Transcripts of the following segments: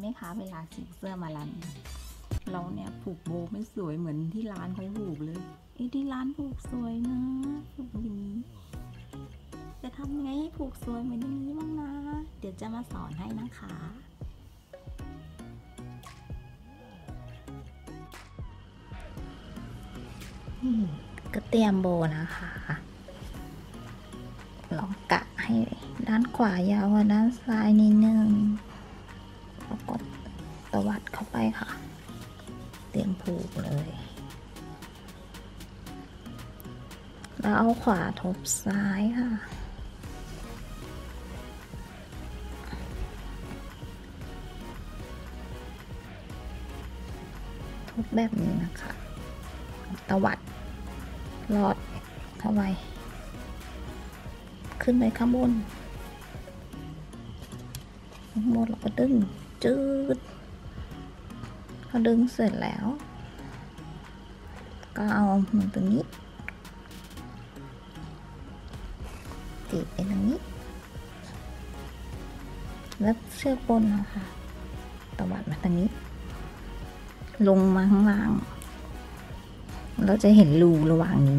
ไหมคะเวลาฉีกเสื้อมาร้านเราเนี่ยผูกโบไม่สวยเหมือนที่ร้านเขาผูกเลยที่ร้านผูกสวยนะผูกอย่างนี้จะทำยังไงให้ผูกสวยเหมือนอย่างนี้บ้างนะเดี๋ยวจะมาสอนให้นะคะนี่ก็เตรียมโบนะคะลองกะให้ด้านขวายาวกว่าด้านซ้ายนิดนึงแล้วก็ตวัดเข้าไปค่ะเตรียมผูกเลยแล้วเอาขวาทบซ้ายค่ะทบแบบนี้นะคะตวัดลอดเข้าไปขึ้นไปข้างบนแล้วก็ดึงจืดพอดึงเสร็จแล้วก็เอามือตัวนี้ติดไปตรงนี้แล้วเชือกบนนะคะตวัดมาตรงนี้ลงมาข้างล่างเราจะเห็นรูระหว่างนี้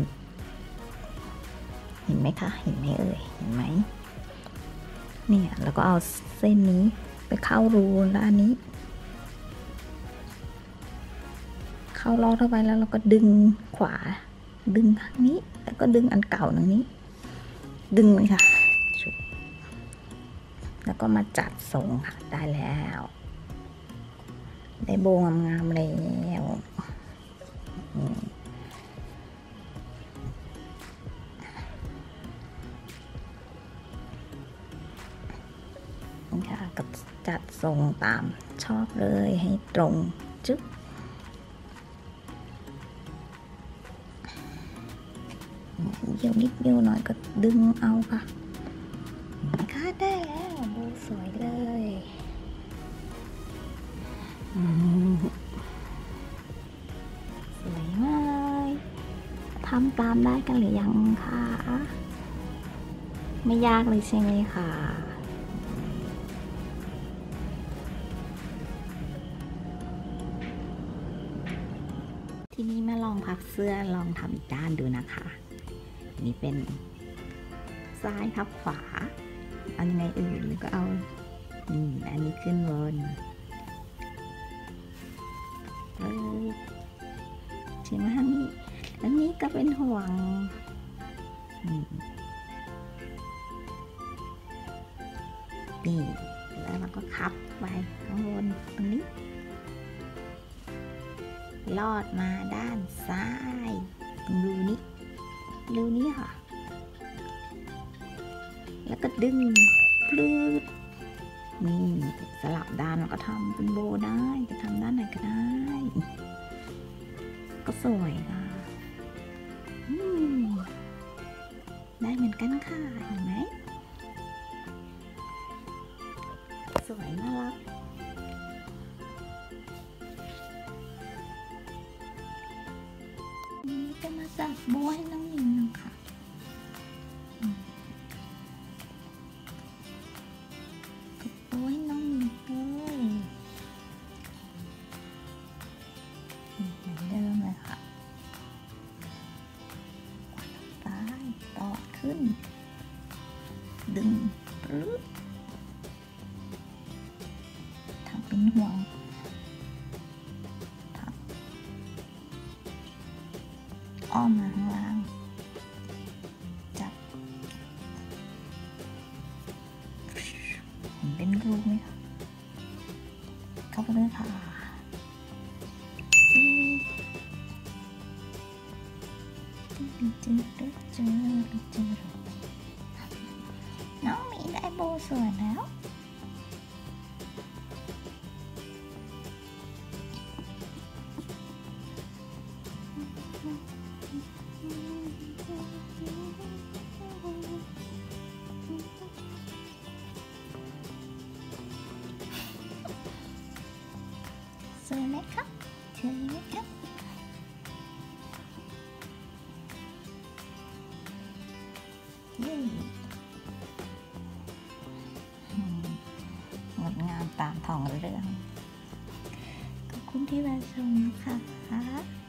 เห็นไหมคะเห็นไหมเอ่ยเห็นไหมเนี่ยแล้วก็เอาเส้นนี้ไปเข้ารูด้านนี้เข้าลอดเข้าไปแล้วเราก็ดึงขวาดึงทางนี้แล้วก็ดึงอันเก่าทางนี้ดึงเลยค่ะแล้วก็มาจัดทรงค่ะได้แล้วได้โบงามๆแล้วค่ะก็จัดทรงตามชอบเลยให้ตรงจึ๊บเยี่ยวนิดเดียวหน่อยก็ดึงเอาค่ะนะคะได้แล้วโบสวยเลยสวยมากเลยทำตามได้กันหรือยังคะไม่ยากเลยใช่ไหมคะทีนี้มาลองพับเสื้อลองทำอีกด้านดูนะคะนี่เป็นซ้ายทับขวาเอายังไงอื่นหรือก็เอาอันนี้ขึ้นบนใช่ไหมนี่อันนี้ก็เป็นห่วงนี่แล้วเราก็คับไว้ข้างบนตรงนี้ลอดมาด้านซ้ายรูนี้ค่ะแล้วก็ดึงพลืดนี่สลับด้านเราก็ทำเป็นโบได้จะทำด้านไหนก็ได้ก็สวยค่ะได้เหมือนกันค่ะเห็นไหมสวยน่ารักนี่จะมาจัดโบให้น้องหญิงนะคะโบให้น้องหญิงเลยเหมือนเดิมเลยค่ะซ้ายต่อขึ้นดึงปลื้ดทำเป็นห่วงอ้อมมาข้างล่างจับเห็นเป็นรูไหมคะเข้าไปเลยค่ะน้องมีได้โบสวยแล้วสวยไหมครับสวยไหมครับงดงามตามท้องเรื่องคุณที่มาชมนะคะ